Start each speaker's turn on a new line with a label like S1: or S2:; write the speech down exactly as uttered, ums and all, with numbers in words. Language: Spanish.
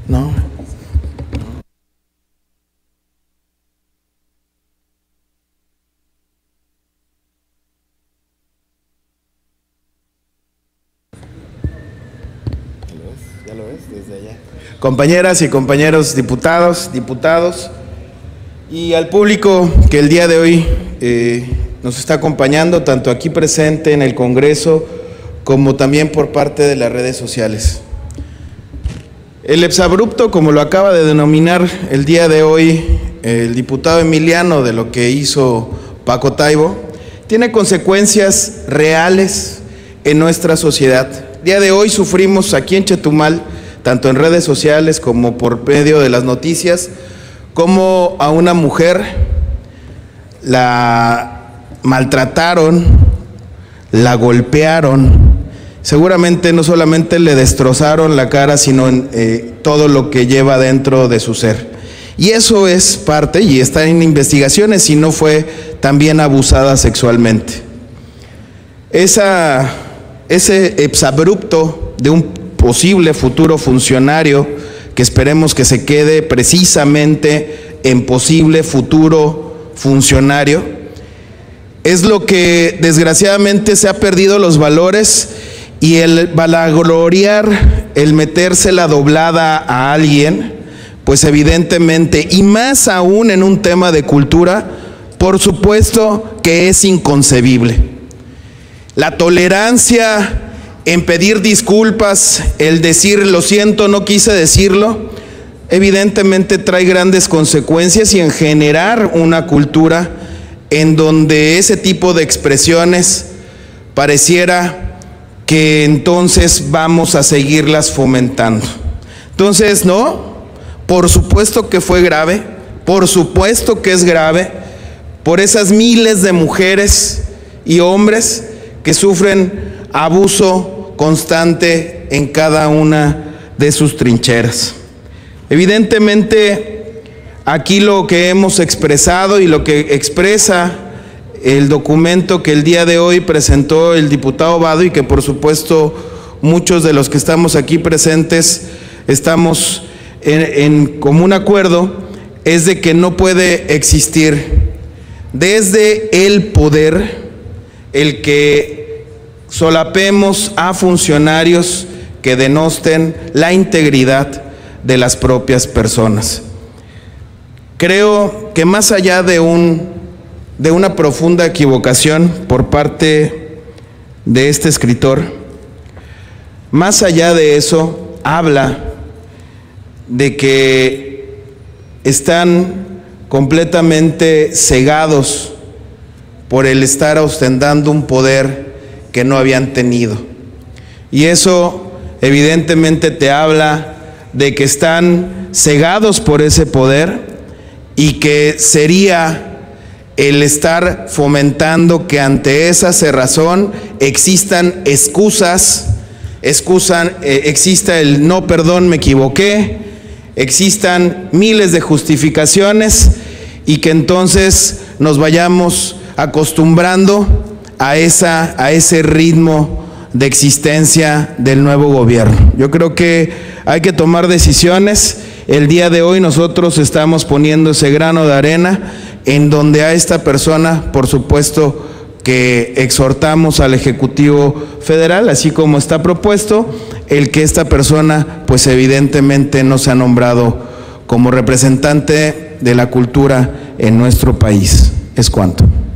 S1: No. ¿Ya lo ves? Desde allá. Compañeras y compañeros diputados, diputados, y al público que el día de hoy eh, nos está acompañando, tanto aquí presente en el Congreso, como también por parte de las redes sociales. El exabrupto, como lo acaba de denominar el día de hoy el diputado Emiliano, de lo que hizo Paco Taibo, tiene consecuencias reales en nuestra sociedad. El día de hoy sufrimos aquí en Chetumal, tanto en redes sociales como por medio de las noticias, como a una mujer la maltrataron, la golpearon. Seguramente no solamente le destrozaron la cara, sino en, eh, todo lo que lleva dentro de su ser. Y eso es parte, y está en investigaciones, si no fue también abusada sexualmente. Esa, ese exabrupto de un posible futuro funcionario, que esperemos que se quede precisamente en posible futuro funcionario, es lo que desgraciadamente se ha perdido los valores. Y el vanagloriar, el meterse la doblada a alguien, pues evidentemente, y más aún en un tema de cultura, por supuesto que es inconcebible. La tolerancia en pedir disculpas, el decir lo siento, no quise decirlo, evidentemente trae grandes consecuencias, y en generar una cultura en donde ese tipo de expresiones pareciera que entonces vamos a seguirlas fomentando. Entonces, no, por supuesto que fue grave, por supuesto que es grave, por esas miles de mujeres y hombres que sufren abuso constante en cada una de sus trincheras. Evidentemente, aquí lo que hemos expresado y lo que expresa el documento que el día de hoy presentó el diputado Vado, y que por supuesto muchos de los que estamos aquí presentes estamos en, en común acuerdo, es de que no puede existir desde el poder el que solapemos a funcionarios que denosten la integridad de las propias personas. Creo que más allá de un de una profunda equivocación por parte de este escritor, más allá de eso, habla de que están completamente cegados por el estar ostentando un poder que no habían tenido. Y eso evidentemente te habla de que están cegados por ese poder, y que sería el estar fomentando que ante esa cerrazón existan excusas, excusan, eh, exista el no, perdón, me equivoqué, existan miles de justificaciones, y que entonces nos vayamos acostumbrando a, esa, a ese ritmo de existencia del nuevo gobierno. Yo creo que hay que tomar decisiones. El día de hoy nosotros estamos poniendo ese grano de arena, en donde a esta persona, por supuesto, que exhortamos al Ejecutivo Federal, así como está propuesto, el que esta persona, pues evidentemente no se ha nombrado como representante de la cultura en nuestro país. Es cuanto.